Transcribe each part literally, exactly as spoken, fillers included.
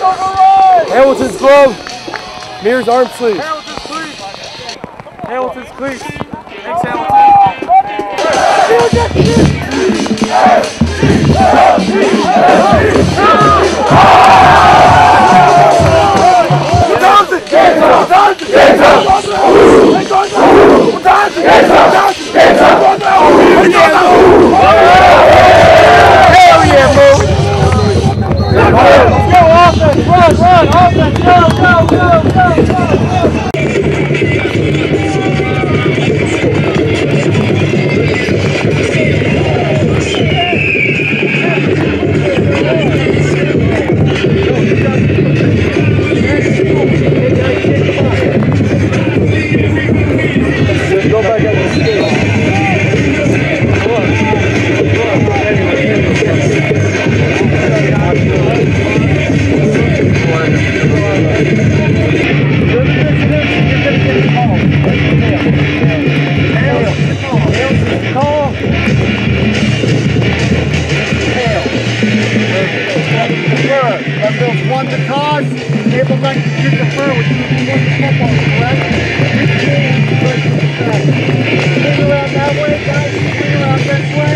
Hamilton's glove. Mears arm sleeve. Hamilton's cleats. Hamilton's cleats. Thanks, Hamilton. Hell yeah, bro! Let's go, offense! Run, run! Offense! Go, go, go, go, go! Go back at the stage. Won the toss, able to confer with you won the football, correct? Swing around that way, guys. Swing around this way.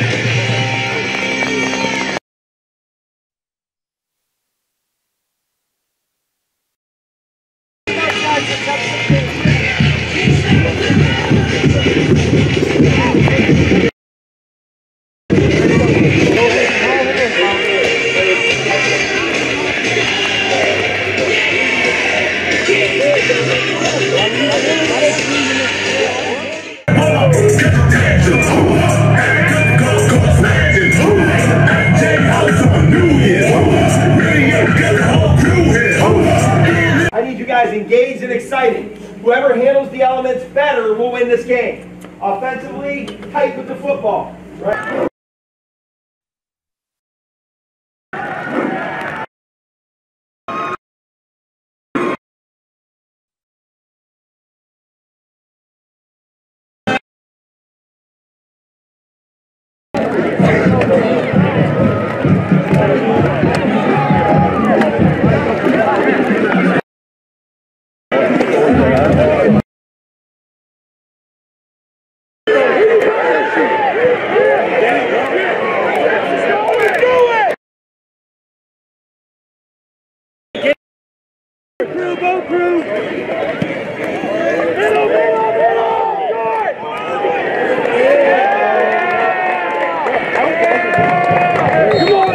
Engaged and excited. Whoever handles the elements better will win this game. Offensively, tight with the football. Right? Crew, go crew! Middle, middle, middle! Come on,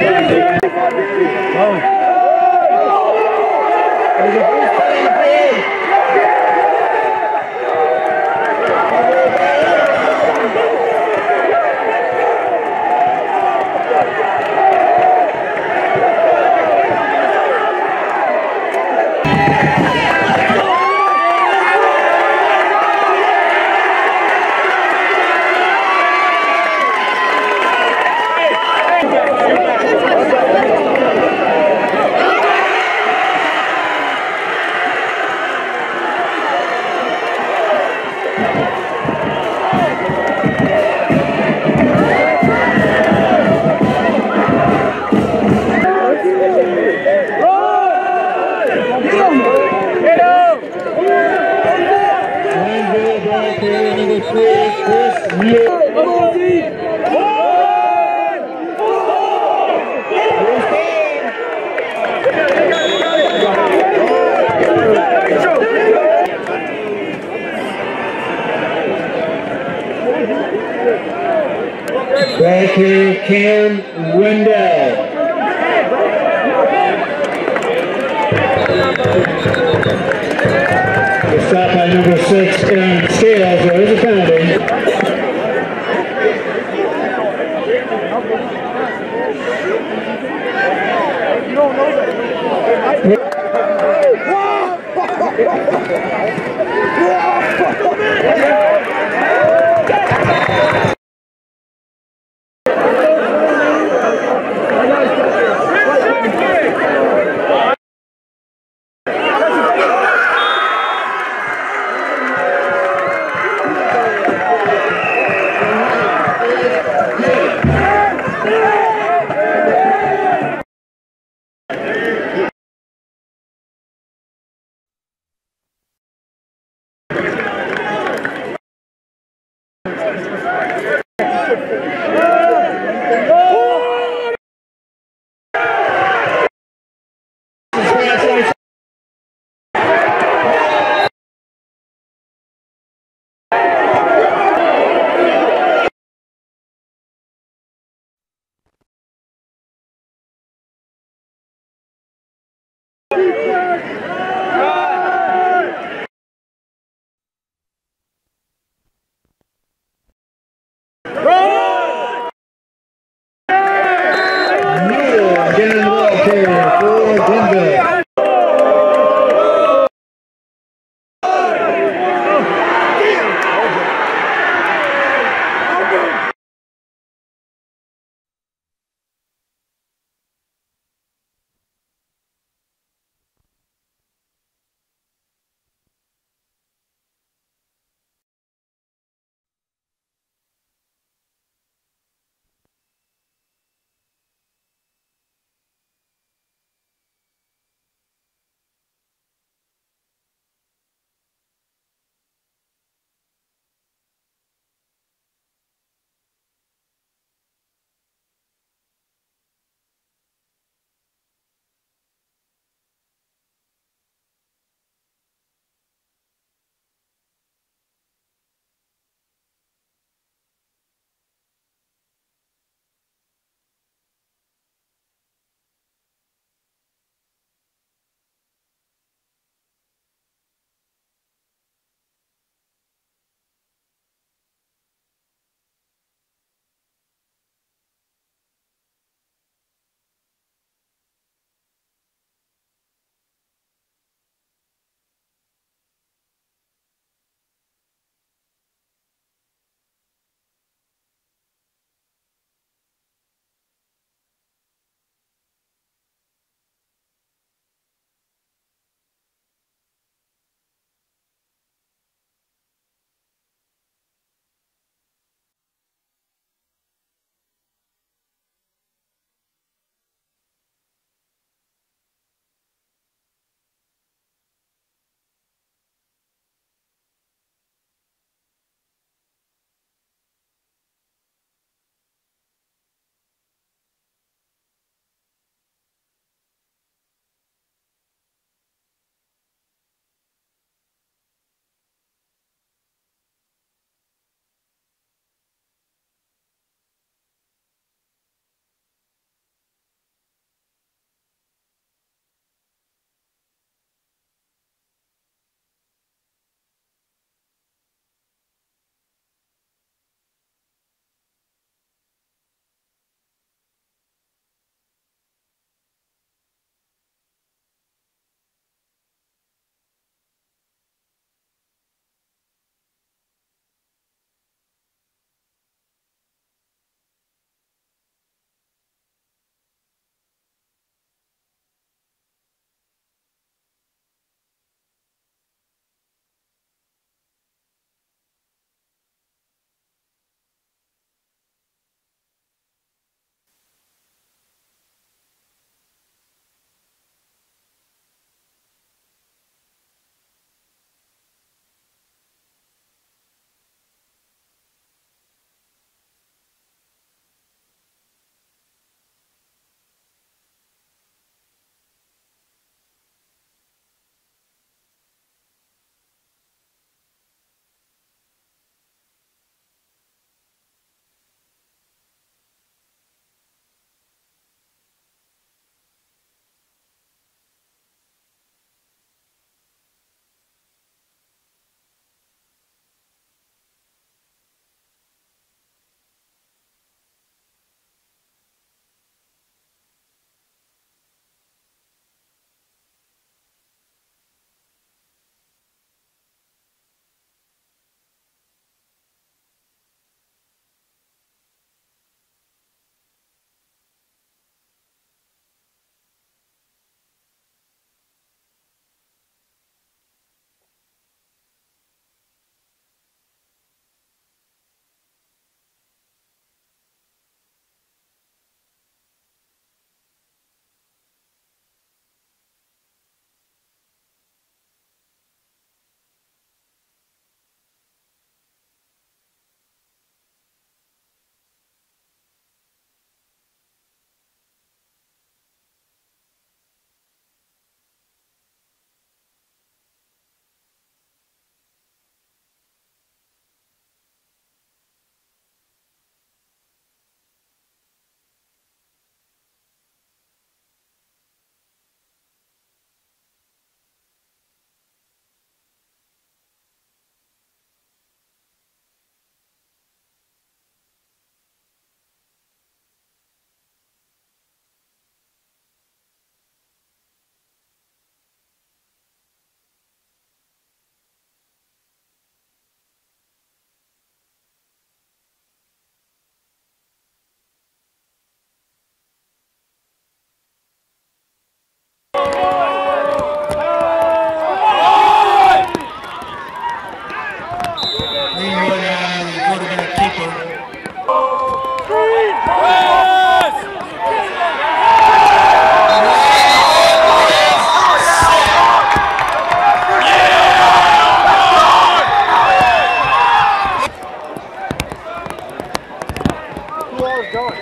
Back here, Cam Wendell. The stop by number six, Aaron Scales. There is a penalty. You don't know that. ball is going.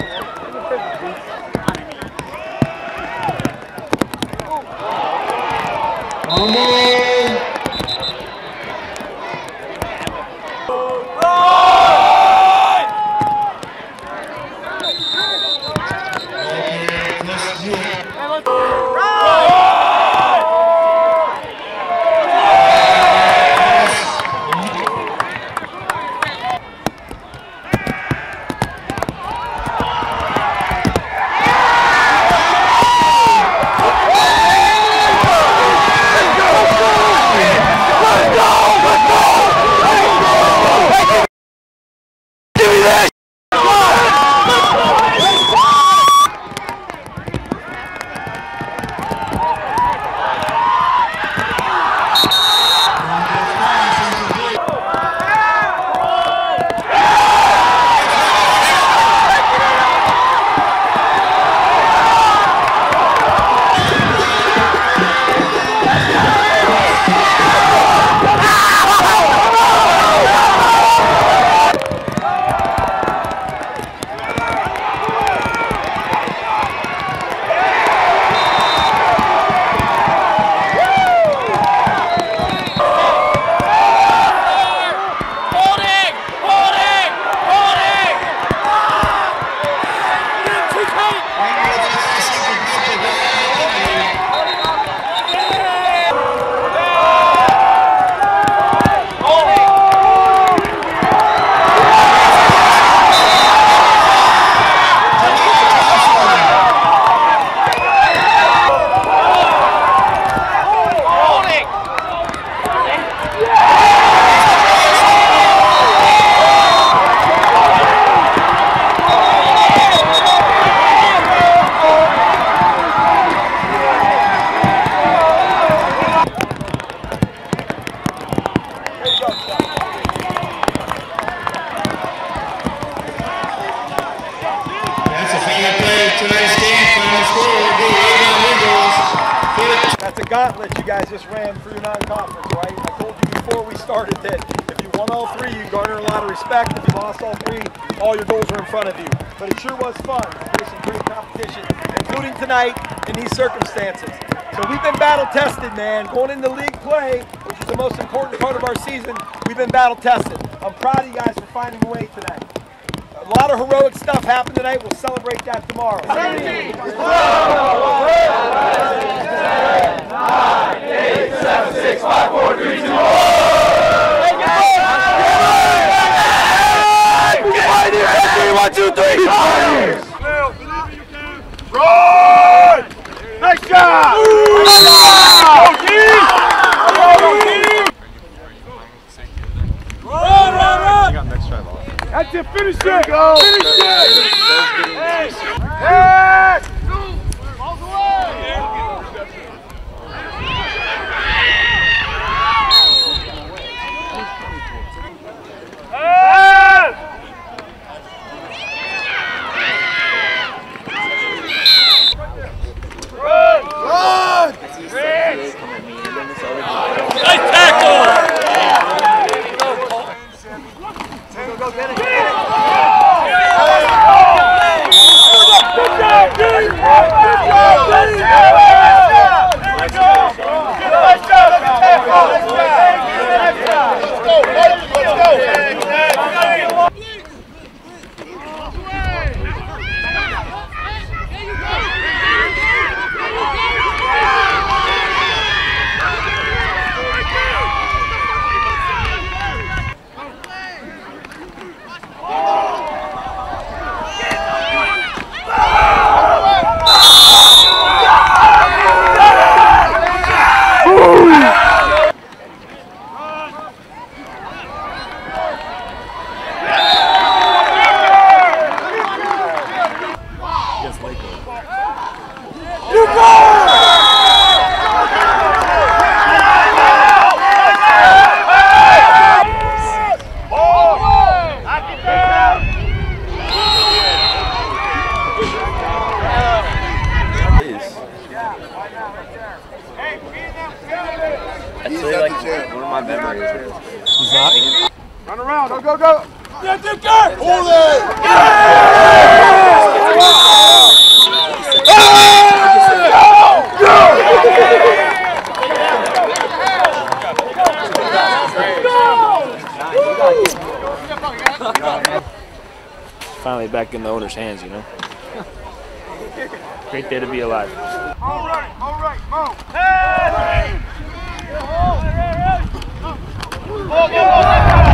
That's a gauntlet you guys just ran through non-conference, right? I told you before we started that if you won all three, you garner a lot of respect. If you lost all three, all your goals are in front of you. But it sure was fun. There's some great competition, including tonight in these circumstances. So we've been battle tested, man. Going into league play, which is the most important part of our season, we've been battle tested. I'm proud of you guys for finding a way tonight. A lot of heroic stuff happened tonight. We'll celebrate that tomorrow. seventeen, nine, eight, seven, six, five, four, three, two, one, two, three, run! Nice job! Nice job! Run, run, run! That's it, finish it! Go. Finish it! Hey! Hey! Balls away! Run! Run! Nice tackle! Go, go, get it! Get it! Good job, dude! Good job, dude! Let's go! Let's go! Let's go! Let's go! That's really like one of my memories. He's not. Run around, go, go, go! Yeah, Hold it! Yeah! finally back in the owner's hands, you know. Great day to be alive. All right, all right, move. Hey! Go, go, go,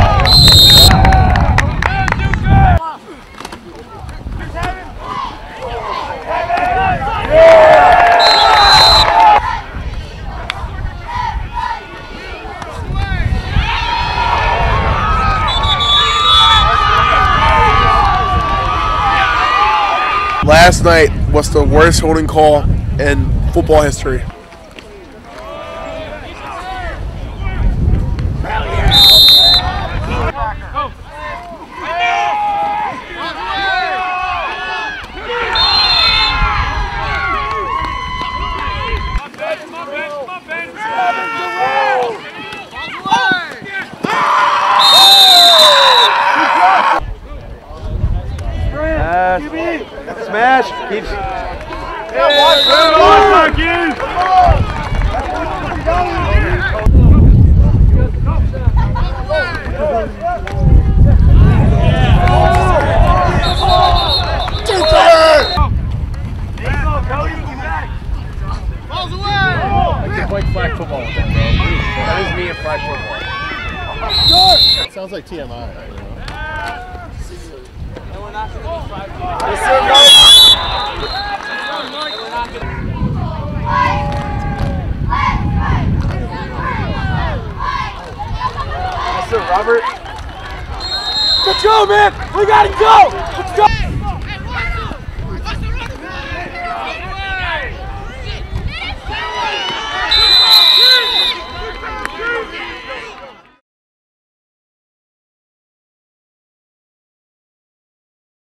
Last night was the worst holding call in football history. Smash. Keeps. Yeah, watch that. Watch I can play flag football with that, bro. That is me in flag football. It sounds like T M I. You know? Robert. Let's go, man. We gotta go. Let's go.